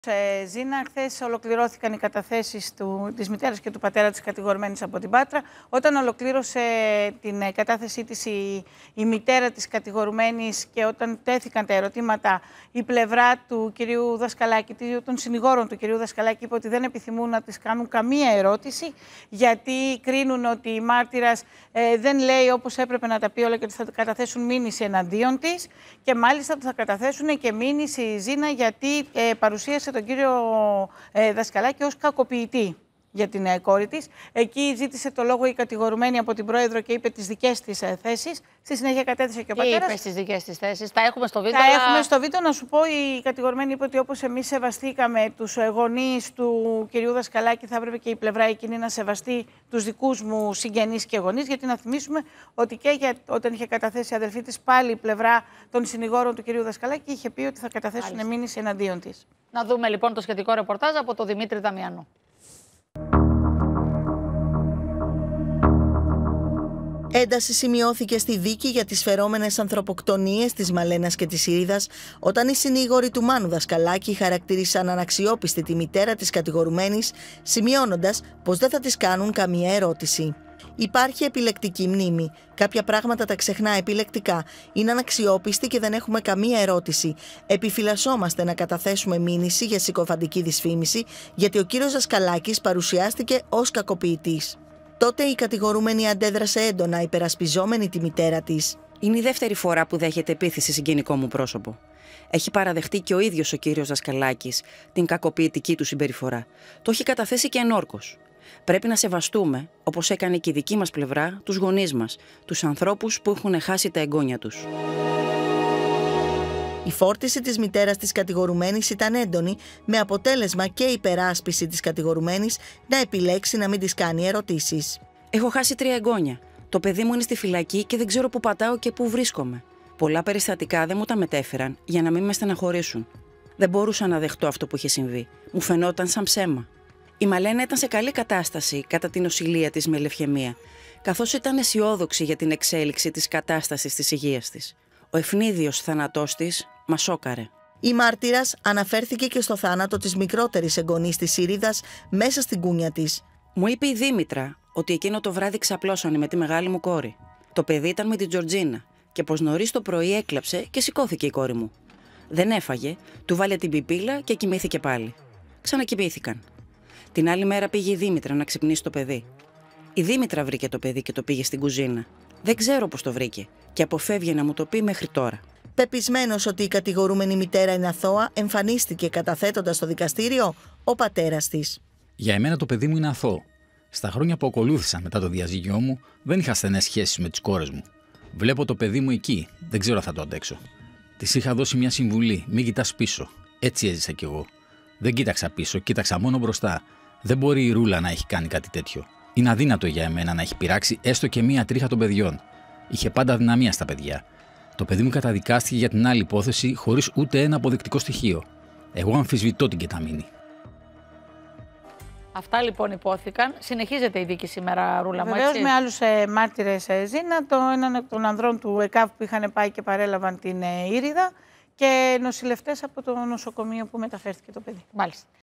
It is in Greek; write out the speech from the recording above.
Ζήνα, χθες ολοκληρώθηκαν οι καταθέσεις της μητέρας και του πατέρα της κατηγορουμένης από την Πάτρα. Όταν ολοκλήρωσε την κατάθεσή της η μητέρα της κατηγορουμένης και όταν τέθηκαν τα ερωτήματα, η πλευρά του κυρίου Δασκαλάκη, των συνηγόρων του κυρίου Δασκαλάκη, είπε ότι δεν επιθυμούν να της κάνουν καμία ερώτηση, γιατί κρίνουν ότι η μάρτυρας δεν λέει όπως έπρεπε να τα πει όλα και ότι θα καταθέσουν μήνυση εναντίον της. Και μάλιστα θα καταθέσουν και μήνυση η Ζήνα, γιατί παρουσίασε τον κύριο Δασκαλάκη ως κακοποιητή για την κόρη της. Εκεί ζήτησε το λόγο η κατηγορουμένη από την πρόεδρο και είπε τις δικές της θέσεις. Στη συνέχεια κατέθεσε και ο πατέρας. Τι είπε στις δικές της θέσεις, τα έχουμε στο βίντεο. Τα έχουμε στο βίντεο. Να σου πω, η κατηγορουμένη είπε ότι όπως εμείς σεβαστήκαμε τους γονείς του κυρίου Δασκαλάκη, θα έπρεπε και η πλευρά εκείνη να σεβαστεί τους δικούς μου συγγενείς και γονείς. Γιατί να θυμίσουμε ότι και όταν είχε καταθέσει η αδελφή της, πάλι η πλευρά των συνηγόρων του κυρίου Δασκαλάκη είχε πει ότι θα καταθέσουν μήνυση εναντίον της. Να δούμε λοιπόν το σχετικό ρεπορτάζ από τον Δημήτρη Δαμιανού. Ένταση σημειώθηκε στη δίκη για τις φερόμενες ανθρωποκτονίες της Μαλένας και της Ήριδας, όταν οι συνήγοροι του Μάνου Δασκαλάκη χαρακτήρισαν αναξιόπιστη τη μητέρα της κατηγορουμένης, σημειώνοντας πως δεν θα της κάνουν καμία ερώτηση. Υπάρχει επιλεκτική μνήμη. Κάποια πράγματα τα ξεχνά επιλεκτικά. Είναι αναξιόπιστη και δεν έχουμε καμία ερώτηση. Επιφυλασσόμαστε να καταθέσουμε μήνυση για συκοφαντική δυσφήμιση, γιατί ο κύριος Δασκαλάκης παρουσιάστηκε ως κακοποιητής. Τότε η κατηγορούμενη αντέδρασε έντονα, υπερασπιζόμενη τη μητέρα της. Είναι η δεύτερη φορά που δέχεται επίθεση συγγενικό μου πρόσωπο. Έχει παραδεχτεί και ο ίδιος ο κύριος Δασκαλάκης την κακοποιητική του συμπεριφορά. Το έχει καταθέσει και ενόρκως. Πρέπει να σεβαστούμε, όπως έκανε και η δική μας πλευρά, τους γονείς μας, τους ανθρώπους που έχουν χάσει τα εγγόνια τους. Η φόρτιση της μητέρας της κατηγορουμένης ήταν έντονη, με αποτέλεσμα και η υπεράσπιση της κατηγορουμένης να επιλέξει να μην της κάνει ερωτήσεις. Έχω χάσει 3 εγγόνια. Το παιδί μου είναι στη φυλακή και δεν ξέρω πού πατάω και πού βρίσκομαι. Πολλά περιστατικά δεν μου τα μετέφεραν για να μην με στεναχωρήσουν. Δεν μπορούσα να δεχτώ αυτό που είχε συμβεί. Μου φαινόταν σαν ψέμα. Η Μαλένα ήταν σε καλή κατάσταση κατά την νοσηλεία της με λευχαιμία, καθώς ήταν αισιόδοξη για την εξέλιξη της κατάστασης της υγείας της. Ο ευνίδιος θάνατός της μας σόκαρε. Η μάρτυρας αναφέρθηκε και στο θάνατο της μικρότερης εγγονής της Ήριδας μέσα στην κούνια της. Μου είπε η Δήμητρα ότι εκείνο το βράδυ ξαπλώσανε με τη μεγάλη μου κόρη. Το παιδί ήταν με την Τζορτζίνα και πως νωρίς το πρωί έκλαψε και σηκώθηκε η κόρη μου. Δεν έφαγε, του βάλε την πιπίλα και κοιμήθηκε πάλι. Ξανακοιμήθηκαν. Την άλλη μέρα πήγε η Δήμητρα να ξυπνήσει το παιδί. Η Δήμητρα βρήκε το παιδί και το πήγε στην κουζίνα. Δεν ξέρω πώς το βρήκε και αποφεύγει να μου το πει μέχρι τώρα. Πεπισμένος ότι η κατηγορούμενη μητέρα είναι αθώα, εμφανίστηκε καταθέτοντας στο δικαστήριο ο πατέρας της. Για εμένα το παιδί μου είναι αθώο. Στα χρόνια που ακολούθησαν μετά το διαζύγιό μου, δεν είχα στενές σχέσεις με τις κόρες μου. Βλέπω το παιδί μου εκεί, δεν ξέρω αν θα το αντέξω. Της είχα δώσει μια συμβουλή: μην κοιτάς πίσω. Έτσι έζησα κι εγώ. Δεν κοίταξα πίσω, κοίταξα μόνο μπροστά. Δεν μπορεί η Ρούλα να έχει κάνει κάτι τέτοιο. Είναι αδύνατο για εμένα να έχει πειράξει έστω και μία τρίχα των παιδιών. Είχε πάντα δυναμία στα παιδιά. Το παιδί μου καταδικάστηκε για την άλλη υπόθεση χωρίς ούτε ένα αποδεικτικό στοιχείο. Εγώ αμφισβητώ την κεταμίνη. Αυτά λοιπόν υπόθηκαν. Συνεχίζεται η δίκη σήμερα, Ρούλα μου, Βεβαίως, με άλλους μάρτυρες, Ζήνα. Έναν εκ των ανδρών του ΕΚΑΒ που είχαν πάει και παρέλαβαν την Ήριδα και νοσηλευτές από το νοσοκομείο που μεταφέρθηκε το παιδί. Μάλιστα.